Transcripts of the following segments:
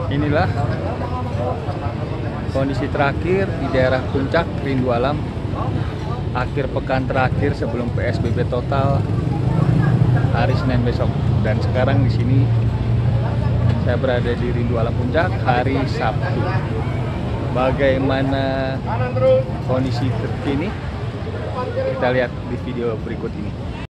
Inilah kondisi terakhir di daerah Puncak Rindu Alam akhir pekan terakhir sebelum PSBB total hari Senin besok. Dan sekarang di sini saya berada di Rindu Alam Puncak hari Sabtu. Bagaimana kondisi terkini? Kita lihat di video berikut ini.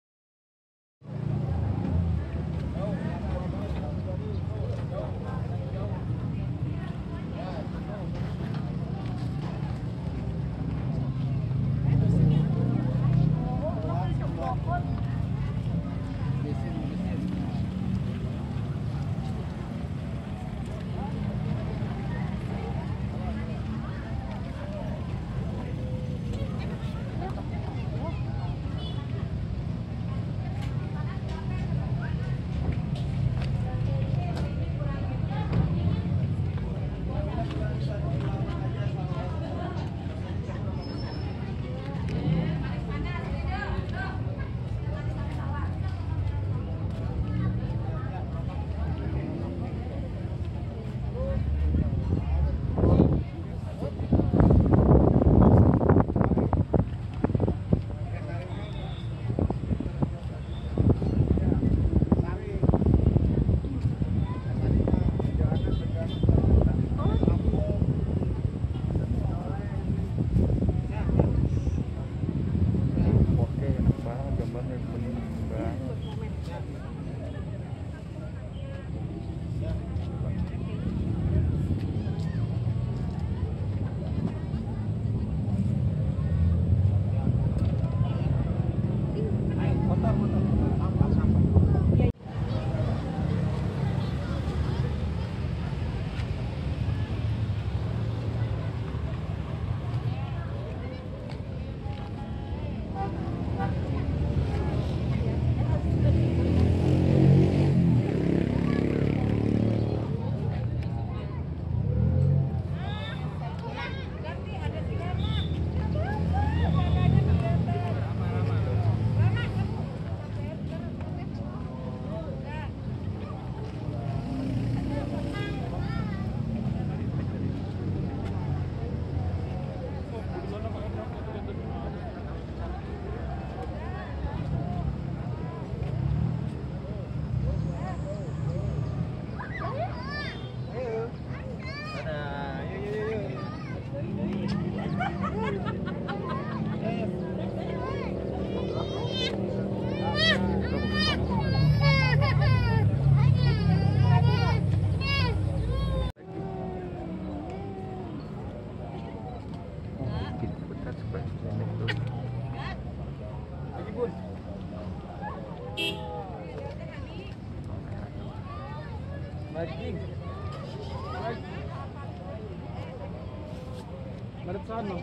Madep sana.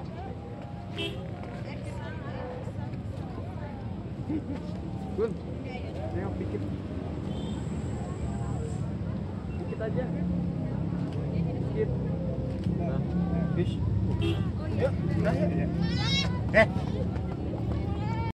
Gun, nengok dikit. Dikit aja. Dikit. Nah, fish. Yuk, nah,